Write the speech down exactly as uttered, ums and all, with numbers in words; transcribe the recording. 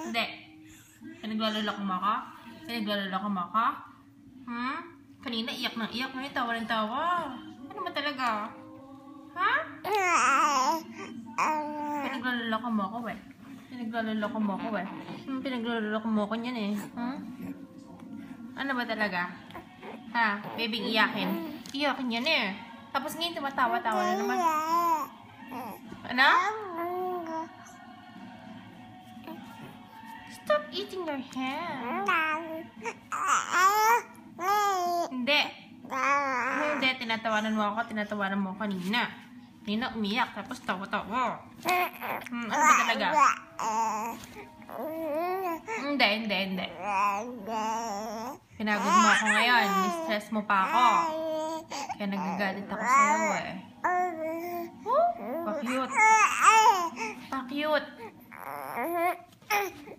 Hindi. Pinaglalala ko maka? Pinaglalala ko maka? Hmm? Kanina iyak ng iyak. Ngayon tawa ng tawa. Ano ba talaga? Ha? Pinaglalala ko mo ako eh. Pinaglalala ko mo ako eh. Hmm, pinaglalala ko mo ako niyan eh. Hmm? Ano ba talaga? Ha? Babyng iyakin. Iyakin yan eh. Tapos ngayon tumatawa-tawa na naman. Ano? Stop eating your hand. Hindi. Hindi, tinatawanan mo ako. Tinatawanan mo kanina. Kanina umiyak, tapos tawa-tawa. Hmm, ano ba talaga? Hindi, hindi, hindi. Pinagod mo ako ngayon. Stress mo pa ako. Kaya nagagalit ako sa'yo eh. Oh, pa-cute. Pa-cute.